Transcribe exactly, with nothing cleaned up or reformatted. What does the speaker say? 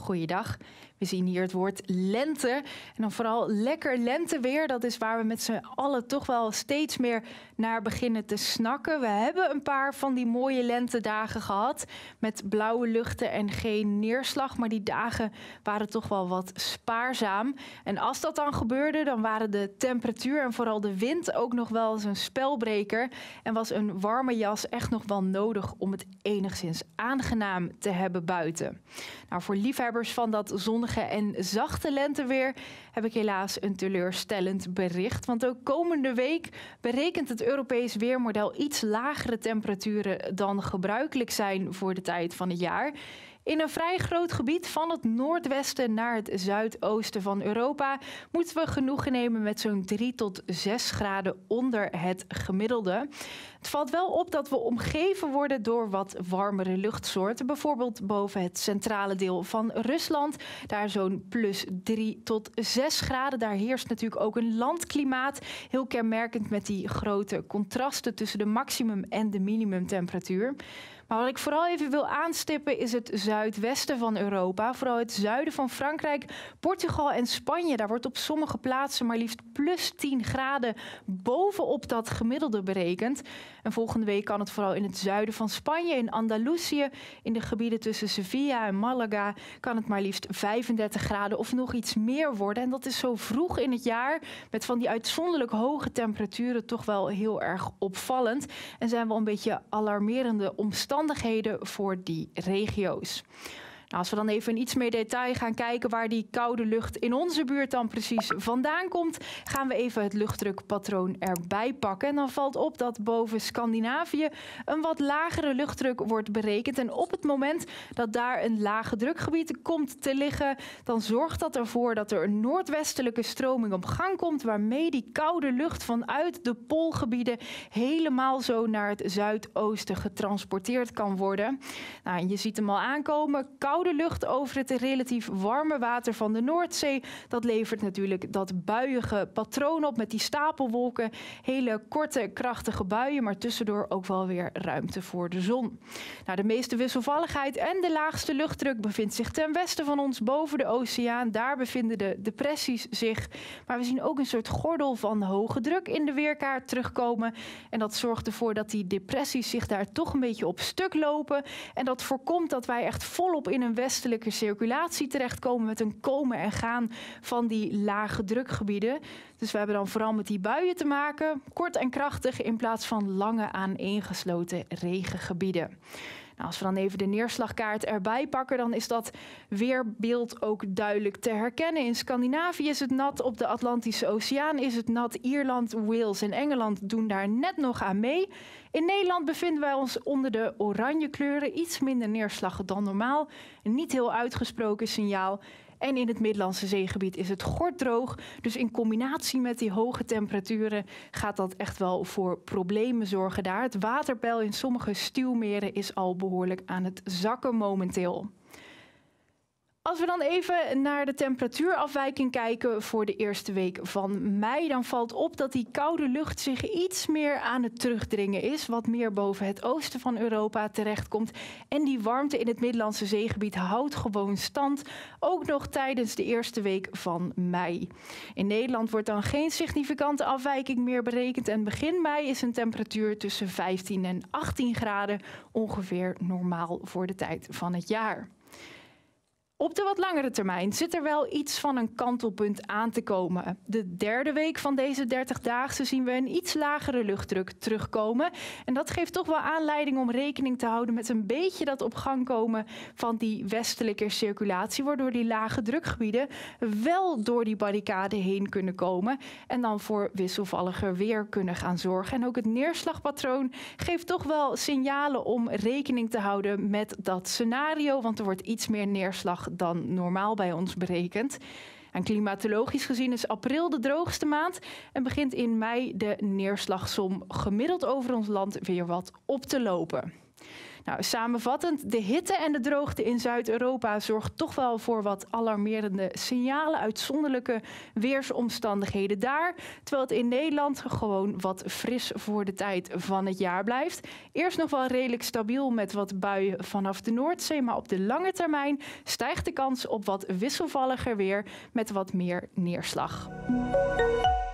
Goeiedag. We zien hier het woord lente. En dan vooral lekker lenteweer. Dat is waar we met z'n allen toch wel steeds meer naar beginnen te snakken. We hebben een paar van die mooie lentedagen gehad. Met blauwe luchten en geen neerslag. Maar die dagen waren toch wel wat spaarzaam. En als dat dan gebeurde, dan waren de temperatuur en vooral de wind ook nog wel eens een spelbreker. En was een warme jas echt nog wel nodig om het enigszins aangenaam te hebben buiten. Nou, voor liefhebbers van dat zonnige en zachte lenteweer heb ik helaas een teleurstellend bericht. Want ook komende week berekent het Europees Weermodel iets lagere temperaturen dan gebruikelijk zijn voor de tijd van het jaar. In een vrij groot gebied van het noordwesten naar het zuidoosten van Europa moeten we genoegen nemen met zo'n drie tot zes graden onder het gemiddelde. Het valt wel op dat we omgeven worden door wat warmere luchtsoorten. Bijvoorbeeld boven het centrale deel van Rusland. Daar zo'n plus drie tot zes graden. Daar heerst natuurlijk ook een landklimaat. Heel kenmerkend met die grote contrasten tussen de maximum en de minimumtemperatuur. Maar wat ik vooral even wil aanstippen is het zuidwesten van Europa. Vooral het zuiden van Frankrijk, Portugal en Spanje. Daar wordt op sommige plaatsen maar liefst plus tien graden bovenop dat gemiddelde berekend. En volgende week kan het vooral in het zuiden van Spanje, in Andalusië, in de gebieden tussen Sevilla en Malaga, kan het maar liefst vijfendertig graden of nog iets meer worden. En dat is zo vroeg in het jaar, met van die uitzonderlijk hoge temperaturen, toch wel heel erg opvallend. En zijn wel een beetje alarmerende omstandigheden voor die regio's. Nou, als we dan even in iets meer detail gaan kijken waar die koude lucht in onze buurt dan precies vandaan komt, gaan we even het luchtdrukpatroon erbij pakken. En dan valt op dat boven Scandinavië een wat lagere luchtdruk wordt berekend. En op het moment dat daar een lage drukgebied komt te liggen, dan zorgt dat ervoor dat er een noordwestelijke stroming op gang komt, waarmee die koude lucht vanuit de poolgebieden helemaal zo naar het zuidoosten getransporteerd kan worden. Nou, en je ziet hem al aankomen. Koude lucht over het relatief warme water van de Noordzee. Dat levert natuurlijk dat buiige patroon op met die stapelwolken. Hele korte, krachtige buien, maar tussendoor ook wel weer ruimte voor de zon. Nou, de meeste wisselvalligheid en de laagste luchtdruk bevindt zich ten westen van ons boven de oceaan. Daar bevinden de depressies zich. Maar we zien ook een soort gordel van hoge druk in de weerkaart terugkomen. En dat zorgt ervoor dat die depressies zich daar toch een beetje op stuk lopen. En dat voorkomt dat wij echt volop in een westelijke circulatie terechtkomen met een komen en gaan van die lage drukgebieden. Dus we hebben dan vooral met die buien te maken, kort en krachtig in plaats van lange aaneengesloten regengebieden. Nou, als we dan even de neerslagkaart erbij pakken, dan is dat weerbeeld ook duidelijk te herkennen. In Scandinavië is het nat, op de Atlantische Oceaan is het nat. Ierland, Wales en Engeland doen daar net nog aan mee. In Nederland bevinden wij ons onder de oranje kleuren, iets minder neerslag dan normaal. Een niet heel uitgesproken signaal. En in het Middellandse zeegebied is het gorddroog. Dus in combinatie met die hoge temperaturen gaat dat echt wel voor problemen zorgen daar. Het waterpeil in sommige stuwmeren is al behoorlijk aan het zakken momenteel. Als we dan even naar de temperatuurafwijking kijken voor de eerste week van mei, dan valt op dat die koude lucht zich iets meer aan het terugdringen is, wat meer boven het oosten van Europa terechtkomt. En die warmte in het Middellandse zeegebied houdt gewoon stand, ook nog tijdens de eerste week van mei. In Nederland wordt dan geen significante afwijking meer berekend en begin mei is een temperatuur tussen vijftien en achttien graden ongeveer normaal voor de tijd van het jaar. Op de wat langere termijn zit er wel iets van een kantelpunt aan te komen. De derde week van deze dertigdaagse zien we een iets lagere luchtdruk terugkomen. En dat geeft toch wel aanleiding om rekening te houden met een beetje dat op gang komen van die westelijke circulatie, waardoor die lage drukgebieden wel door die barricade heen kunnen komen en dan voor wisselvalliger weer kunnen gaan zorgen. En ook het neerslagpatroon geeft toch wel signalen om rekening te houden met dat scenario, want er wordt iets meer neerslag dan normaal bij ons berekend. En klimatologisch gezien is april de droogste maand en begint in mei de neerslagsom gemiddeld over ons land weer wat op te lopen. Nou, samenvattend, de hitte en de droogte in Zuid-Europa zorgt toch wel voor wat alarmerende signalen, uitzonderlijke weersomstandigheden daar, terwijl het in Nederland gewoon wat fris voor de tijd van het jaar blijft. Eerst nog wel redelijk stabiel met wat buien vanaf de Noordzee, maar op de lange termijn stijgt de kans op wat wisselvalliger weer met wat meer neerslag.